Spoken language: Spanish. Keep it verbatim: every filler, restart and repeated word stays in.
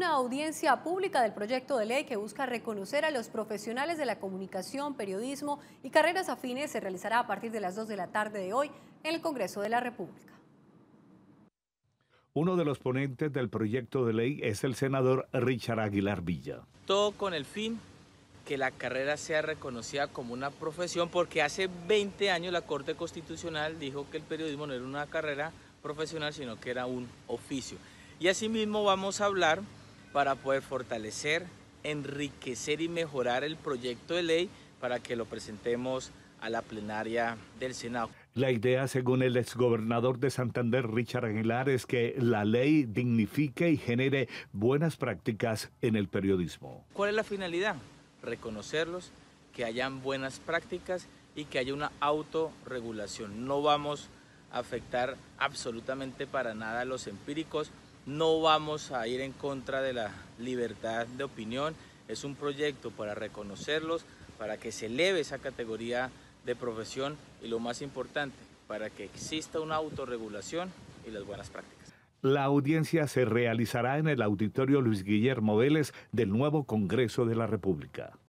Una audiencia pública del proyecto de ley que busca reconocer a los profesionales de la comunicación, periodismo y carreras afines se realizará a partir de las dos de la tarde de hoy en el Congreso de la República. Uno de los ponentes del proyecto de ley es el senador Richard Aguilar Villa. Todo con el fin que la carrera sea reconocida como una profesión, porque hace veinte años la Corte Constitucional dijo que el periodismo no era una carrera profesional, sino que era un oficio. Y asimismo vamos a hablar para poder fortalecer, enriquecer y mejorar el proyecto de ley para que lo presentemos a la plenaria del Senado. La idea, según el exgobernador de Santander, Richard Aguilar, es que la ley dignifique y genere buenas prácticas en el periodismo. ¿Cuál es la finalidad? Reconocerlos, que hayan buenas prácticas y que haya una autorregulación. No vamos a afectar absolutamente para nada a los empíricos, no vamos a ir en contra de la libertad de opinión. Es un proyecto para reconocerlos, para que se eleve esa categoría de profesión y, lo más importante, para que exista una autorregulación y las buenas prácticas. La audiencia se realizará en el Auditorio Luis Guillermo Vélez del nuevo Congreso de la República.